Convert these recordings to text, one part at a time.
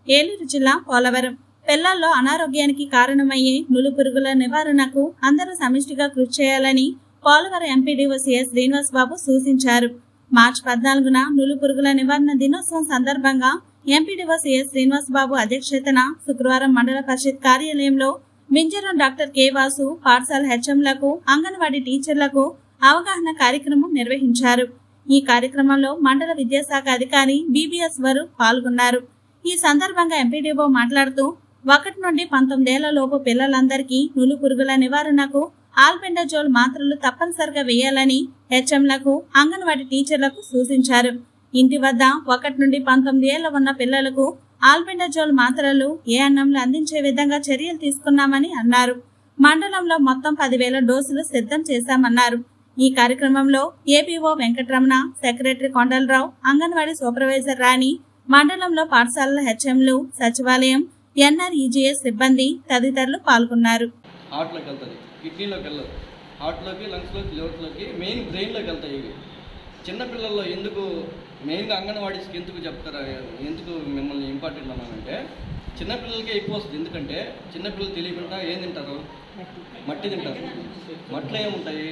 ఏలూరు జిల్లా పోలవరం పిల్లల్లో అనారోగ్యానికి కారణమయ్యే నులుపురుగుల నివారణకు అందరూ సమిష్టిగా కృషి చేయాలని పోలవరం ఎంపీడీఓ సిఎస్ శ్రీనివాస్ బాబు సూచించారు. మార్చి 14న నులుపురుగుల నివారణ దినోత్సవం సందర్భంగా ఎంపీడీఓ సిఎస్ శ్రీనివాస్ బాబు అధ్యక్షతన శుక్రవారం మండల పరిషత్ కార్యాలయంలో మింజరం డాక్టర్ కె వాసు పాఠశాల హెచ్ఎంలకు అంగన్వాడీ టీచర్లకు అవగాహన కార్యక్రమం నిర్వహించారు. ఈ కార్యక్రమంలో మండల విద్యాశాఖ అధికారి బీబీఎస్ వారు పాల్గొన్నారు. ఈ సందర్భంగా ఎంపీడీఓ మాట్లాడుతూ 1 నుండి 19 ఏళ్ల లోపు పిల్లలందరికీ నులుపురుగుల నివారణకు ఆల్బెండజోల్ మాత్రలు తప్పనిసరిగా వేయాలని హెచ్ఎంలకు అంగన్వాడీ టీచర్లకు సూచించారు. ఇంటి వద్ద 1 నుండి 19 ఏళ్ల ఉన్న పిల్లలకు ఆల్బెండజోల్ మాత్రలు ఏ అన్నంలో అందించే విధంగా చర్యలు తీసుకున్నామని అన్నారు. మండలంలో మొత్తం 10,000 డోసులు సిద్ధం చేశామన్నారు. ఈ కార్యక్రమంలో APO Venkataramana, secretary Kondalarao, anganwadi supervisor Rani, మండలంలో పాఠశాలల హెచ్ఎంలు, సచివాలయం, ఎన్ఆర్ఈజీఎస్ సిబ్బంది తదితరులు పాల్గొన్నారు. హార్ట్లోకి వెళ్తుంది, కిడ్నీలోకి వెళ్ళదు, హార్ట్లోకి, లంగ్స్లోకి, లివర్లోకి, మెయిన్ బ్రెయిన్లోకి వెళ్తాయి. ఇవి చిన్నపిల్లల్లో ఎందుకు మెయిన్గా అంగన్వాడీస్కి ఎందుకు చెప్తారా, ఎందుకు మిమ్మల్ని ఇంపార్టెంట్ అన్నానంటే చిన్నపిల్లలకే ఎక్కువ వస్తుంది. ఎందుకంటే చిన్నపిల్లలు తెలియకుండా ఏం తింటారు, మట్టి తింటారు. మట్లో ఏముంటాయి,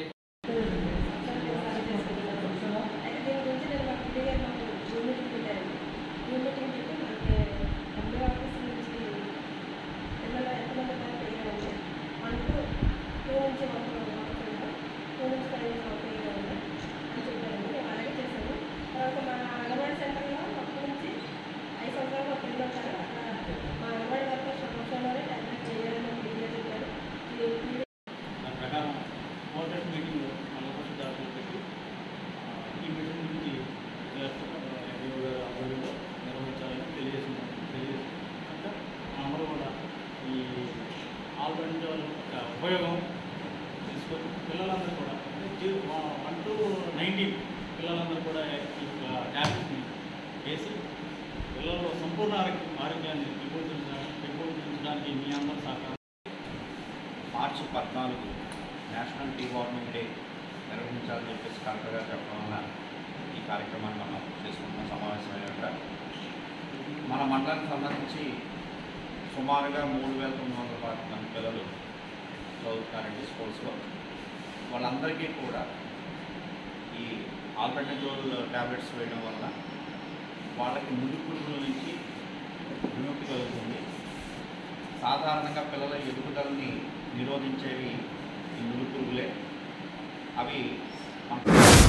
ఆల్బెండజోల్ ఉపయోగం తీసుకొని పిల్లలందరూ కూడా 1 to 19 పిల్లలందరూ కూడా ఈ ట్యాబ్లెట్స్ని వేసి పిల్లల్లో సంపూర్ణ ఆరోగ్యాన్ని పెంపొందించడానికి మీ అందరూ సహకారం. మార్చి 14 నేషనల్ టీ వార్మింగ్ డే నిర్వహించాలని చెప్పేసి కలెక్టర్ గారు చెప్పడం వల్ల ఈ కార్యక్రమాన్ని మనం చేసుకుంటున్న సమావేశమైన మన మండలానికి సంబంధించి సుమారుగా 3,900 మంది పిల్లలు చదువుతున్నారండి స్కూల్స్లో. వాళ్ళందరికీ కూడా ఈ ఆల్బెండజోల్ ట్యాబ్లెట్స్ వేయడం వల్ల వాళ్ళకి నులుపురుగుల నుంచి విముక్తి కలుగుతుంది. సాధారణంగా పిల్లల ఎదుగుదలని నిరోధించేవి ఈ నులుపురుగులే. అవి